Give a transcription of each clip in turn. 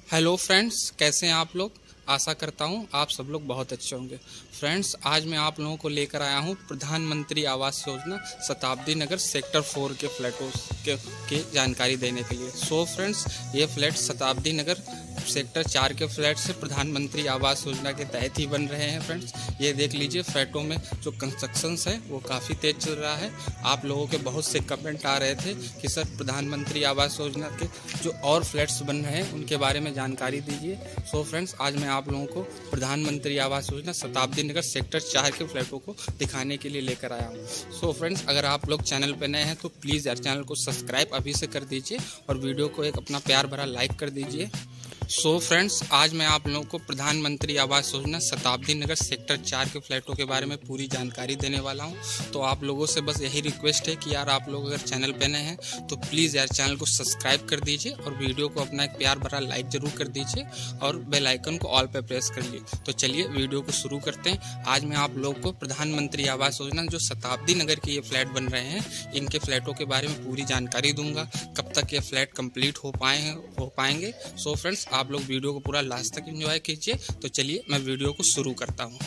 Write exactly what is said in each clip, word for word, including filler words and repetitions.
Hello friends, कैसे हैं आप लोग। आशा करता हूं आप सब लोग बहुत अच्छे होंगे। फ्रेंड्स, आज मैं आप लोगों को लेकर आया हूं प्रधानमंत्री आवास योजना शताब्दी नगर सेक्टर फोर के फ्लैटों के, के जानकारी देने के लिए। सो फ्रेंड्स, ये फ्लैट शताब्दी नगर सेक्टर चार के फ्लैट से प्रधानमंत्री आवास योजना के तहत ही बन रहे हैं। फ्रेंड्स, ये देख लीजिए, फ्लैटों में जो कंस्ट्रक्शंस है वो काफ़ी तेज चल रहा है। आप लोगों के बहुत से कमेंट आ रहे थे कि सर प्रधानमंत्री आवास योजना के जो और फ्लैट्स बन रहे हैं उनके बारे में जानकारी दीजिए। सो फ्रेंड्स, आज मैं आप लोगों को प्रधानमंत्री आवास योजना शताब्दी नगर सेक्टर चार के फ्लैटों को दिखाने के लिए लेकर आया हूँ। सो फ्रेंड्स, अगर आप लोग चैनल पर नए हैं तो प्लीज़ यार चैनल को सब्सक्राइब अभी से कर दीजिए और वीडियो को एक अपना प्यार भरा लाइक कर दीजिए। सो so फ्रेंड्स, आज मैं आप लोगों को प्रधानमंत्री आवास योजना शताब्दी नगर सेक्टर चार के फ्लैटों के बारे में पूरी जानकारी देने वाला हूं। तो आप लोगों से बस यही रिक्वेस्ट है कि यार आप लोग अगर चैनल पे नए हैं तो प्लीज़ यार चैनल को सब्सक्राइब कर दीजिए और वीडियो को अपना एक प्यार भरा लाइक ज़रूर कर दीजिए और बेल आइकन को ऑल पे प्रेस कर लीजिए। तो चलिए वीडियो को शुरू करते हैं। आज मैं आप लोगों को प्रधानमंत्री आवास योजना जो शताब्दी नगर के ये फ्लैट बन रहे हैं इनके फ्लैटों के बारे में पूरी जानकारी दूंगा, कब तक ये फ्लैट कंप्लीट हो पाए हो पाएंगे। सो फ्रेंड्स, आप लोग वीडियो को पूरा लास्ट तक एंजॉय कीजिए। तो चलिए मैं वीडियो को शुरू करता हूँ।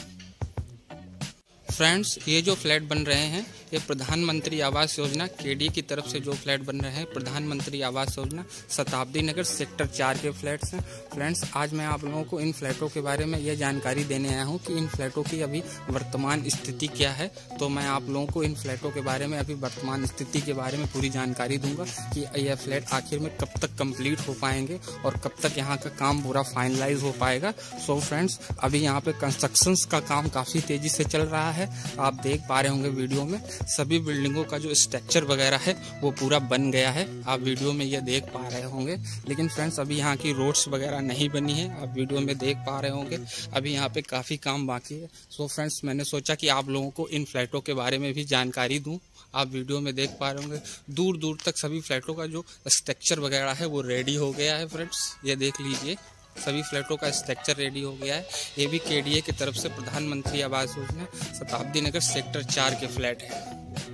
फ्रेंड्स, ये जो फ्लैट बन रहे हैं ये प्रधानमंत्री आवास योजना केडी की तरफ से जो फ्लैट बन रहे हैं प्रधानमंत्री आवास योजना शताब्दी नगर सेक्टर चार के फ्लैट्स हैं। फ्रेंड्स, आज मैं आप लोगों को इन फ्लैटों के बारे में यह जानकारी देने आया हूं कि इन फ्लैटों की अभी वर्तमान स्थिति क्या है। तो मैं आप लोगों को इन फ्लैटों के बारे में अभी वर्तमान स्थिति के बारे में पूरी जानकारी दूंगा कि यह फ्लैट आखिर में कब तक कंप्लीट हो पाएंगे और कब तक यहाँ का काम पूरा फाइनलाइज हो पाएगा। सो फ्रेंड्स, अभी यहाँ पे कंस्ट्रक्शन का काम काफ़ी तेज़ी से चल रहा है। आप देख पा रहे होंगे वीडियो में सभी बिल्डिंगों का जो स्ट्रक्चर वगैरह है वो पूरा बन गया है। आप वीडियो में ये देख पा रहे होंगे। लेकिन फ्रेंड्स, अभी यहाँ की रोड्स वगैरह नहीं बनी है। आप वीडियो में देख पा रहे होंगे अभी यहाँ पे काफ़ी काम बाकी है। सो फ्रेंड्स, मैंने सोचा कि आप लोगों को इन फ्लैटों के बारे में भी जानकारी दूँ। आप वीडियो में देख पा रहे होंगे दूर दूर तक सभी फ्लैटों का जो स्ट्रक्चर वगैरह है वो रेडी हो गया है। फ्रेंड्स, ये देख लीजिए, सभी फ्लैटों का स्ट्रक्चर रेडी हो गया है। ये भी केडीए की तरफ से प्रधानमंत्री आवास योजना शताब्दी नगर सेक्टर चार के फ्लैट है।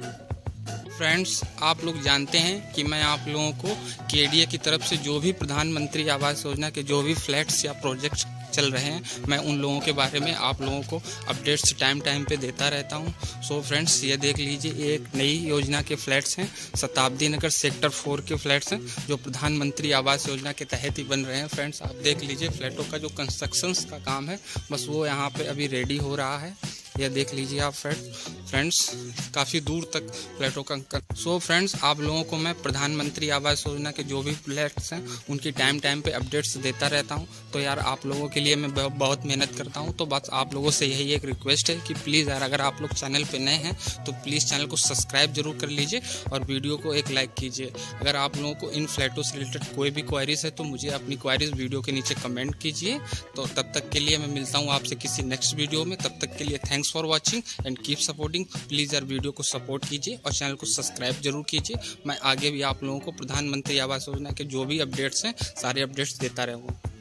फ्रेंड्स, आप लोग जानते हैं कि मैं आप लोगों को केडीए की तरफ से जो भी प्रधानमंत्री आवास योजना के जो भी फ्लैट्स या प्रोजेक्ट्स चल रहे हैं मैं उन लोगों के बारे में आप लोगों को अपडेट्स टाइम टाइम पे देता रहता हूं। सो फ्रेंड्स, ये देख लीजिए, ये एक नई योजना के फ्लैट्स हैं, शताब्दी नगर सेक्टर फोर के फ्लैट्स हैं जो प्रधानमंत्री आवास योजना के तहत ही बन रहे हैं। फ्रेंड्स, आप देख लीजिए, फ्लैटों का जो कंस्ट्रक्शंस का काम है बस वो यहाँ पे अभी रेडी हो रहा है। यह देख लीजिए आप फ्रेंड्स, काफ़ी दूर तक फ्लैटों का। सो फ्रेंड्स, आप लोगों को मैं प्रधानमंत्री आवास योजना के जो भी फ्लैट्स हैं उनकी टाइम टाइम पे अपडेट्स देता रहता हूं। तो यार आप लोगों के लिए मैं बहुत मेहनत करता हूं। तो बस आप लोगों से यही एक रिक्वेस्ट है कि प्लीज़ यार अगर आप लोग चैनल पे नए हैं तो प्लीज़ चैनल को सब्सक्राइब जरूर कर लीजिए और वीडियो को एक लाइक कीजिए। अगर आप लोगों को इन फ्लैटों से रिलेटेड कोई भी क्वारीज है तो मुझे अपनी क्वारीज वीडियो के नीचे कमेंट कीजिए। तो तब तक के लिए मैं मिलता हूँ आपसे किसी नेक्स्ट वीडियो में। तब तक के लिए thanks for watching and keep supporting. Please यार वीडियो को सपोर्ट कीजिए और चैनल को सब्सक्राइब जरूर कीजिए। मैं आगे भी आप लोगों को प्रधानमंत्री आवास योजना के जो भी अपडेट्स हैं सारे अपडेट्स देता रहूँगा।